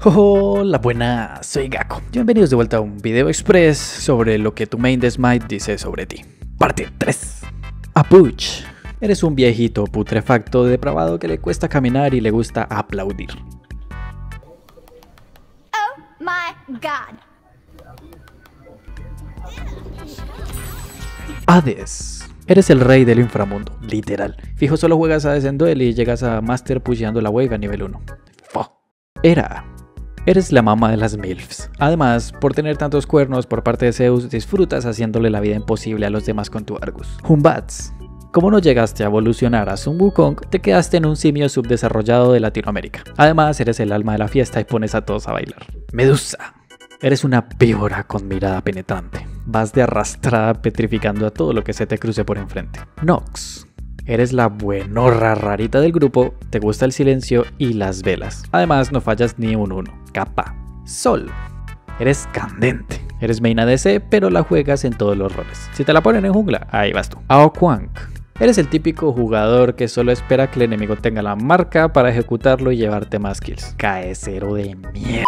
Hola, buenas, soy Gako. Bienvenidos de vuelta a un video express sobre lo que tu main de Smite dice sobre ti. Parte 3. Apuch. Eres un viejito putrefacto depravado que le cuesta caminar y le gusta aplaudir. Oh my god. Hades. Eres el rey del inframundo, literal. Fijo, solo juegas a Descenduel y llegas a Master pusheando la wave a nivel 1. Hera. Eres la mamá de las MILFs. Además, por tener tantos cuernos por parte de Zeus, disfrutas haciéndole la vida imposible a los demás con tu Argus. Humbats. Como no llegaste a evolucionar a Sun Wukong, te quedaste en un simio subdesarrollado de Latinoamérica. Además, eres el alma de la fiesta y pones a todos a bailar. Medusa. Eres una víbora con mirada penetrante. Vas de arrastrada petrificando a todo lo que se te cruce por enfrente. Nox. Eres la buenorra rarita del grupo, te gusta el silencio y las velas. Además, no fallas ni un 1. Kappa. Sol. Eres candente. Eres main ADC, pero la juegas en todos los roles. Si te la ponen en jungla, ahí vas tú. Aokuang. Eres el típico jugador que solo espera que el enemigo tenga la marca para ejecutarlo y llevarte más kills. Caecero de mierda.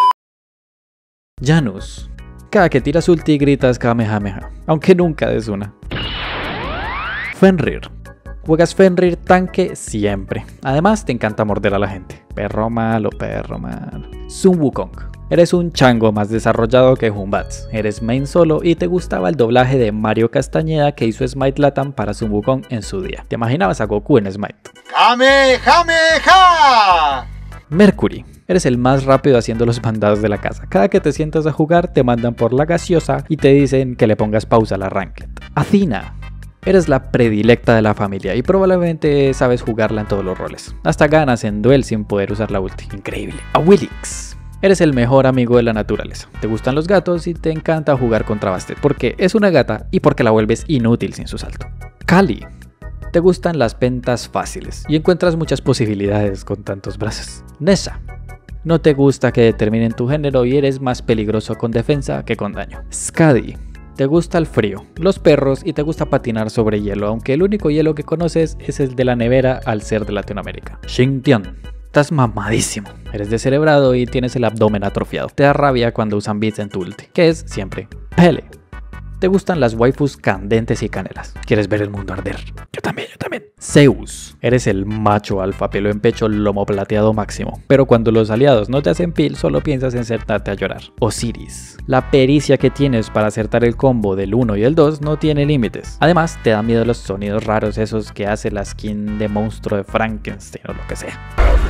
Janus. Cada que tiras ulti gritas Kamehameha, aunque nunca des una. Fenrir. Juegas Fenrir tanque siempre. Además te encanta morder a la gente. Perro malo, perro malo. Sun Wukong. Eres un chango más desarrollado que Humbats. Eres main solo y te gustaba el doblaje de Mario Castañeda que hizo Smite Latam para Sun Wukong en su día. Te imaginabas a Goku en Smite. ¡Kamehameha! Mercury. Eres el más rápido haciendo los mandados de la casa. Cada que te sientas a jugar te mandan por la gaseosa y te dicen que le pongas pausa al Ranked. Athena. Eres la predilecta de la familia y probablemente sabes jugarla en todos los roles. Hasta ganas en duel sin poder usar la ulti. Increíble. Awilix. Eres el mejor amigo de la naturaleza. Te gustan los gatos y te encanta jugar contra Bastet porque es una gata y porque la vuelves inútil sin su salto. Kali. Te gustan las pentas fáciles y encuentras muchas posibilidades con tantos brazos. Nessa. No te gusta que determinen tu género y eres más peligroso con defensa que con daño. Skadi. Te gusta el frío, los perros y te gusta patinar sobre hielo, aunque el único hielo que conoces es el de la nevera al ser de Latinoamérica. Xingtian. Estás mamadísimo, eres descerebrado y tienes el abdomen atrofiado. Te da rabia cuando usan beats en tu ulti, que es siempre Pele. Te gustan las waifus candentes y canelas. ¿Quieres ver el mundo arder? Yo también. Zeus. Eres el macho alfa, pelo en pecho, lomo plateado máximo. Pero cuando los aliados no te hacen peel, solo piensas en sentarte a llorar. Osiris. La pericia que tienes para acertar el combo del 1 y el 2 no tiene límites. Además, te dan miedo los sonidos raros esos que hace la skin de monstruo de Frankenstein o lo que sea.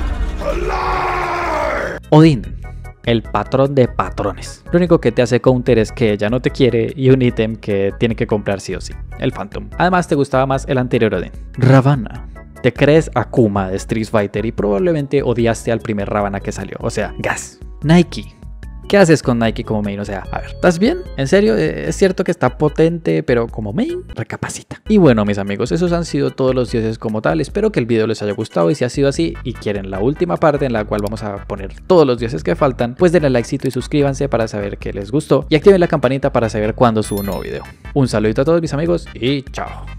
Odín. El patrón de patrones. Lo único que te hace counter es que ella no te quiere y un ítem que tiene que comprar sí o sí, el Phantom. Además te gustaba más el anterior Odin. Ravana. Te crees Akuma de Street Fighter y probablemente odiaste al primer Ravana que salió, o sea, Gas. Nike. ¿Qué haces con Nike como main? O sea, a ver, ¿estás bien? ¿En serio? Es cierto que está potente, pero como main, recapacita. Y bueno, mis amigos, esos han sido todos los dioses como tal. Espero que el video les haya gustado y si ha sido así y quieren la última parte en la cual vamos a poner todos los dioses que faltan, pues denle likecito y suscríbanse para saber que les gustó y activen la campanita para saber cuándo subo un nuevo video. Un saludito a todos mis amigos y chao.